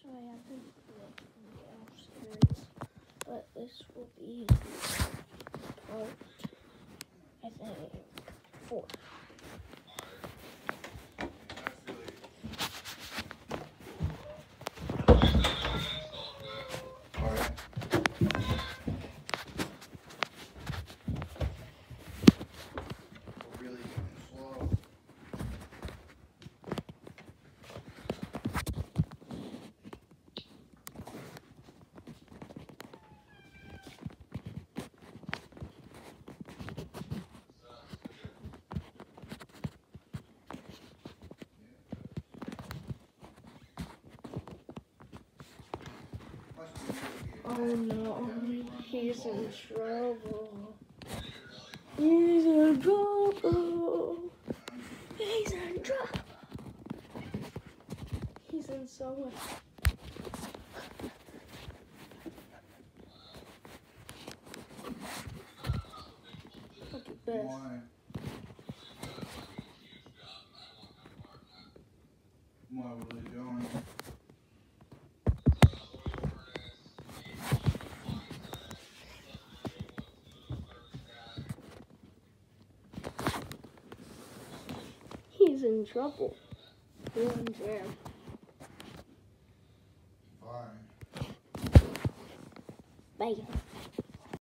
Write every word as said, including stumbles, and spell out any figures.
Actually, I've been playing the series, but this will be part, I think, four. Oh no, he's in trouble. He's in trouble. He's in trouble. He's in so much. Look at this. Why? Why were they going? He's in trouble. He's in jail. Fine. Bye.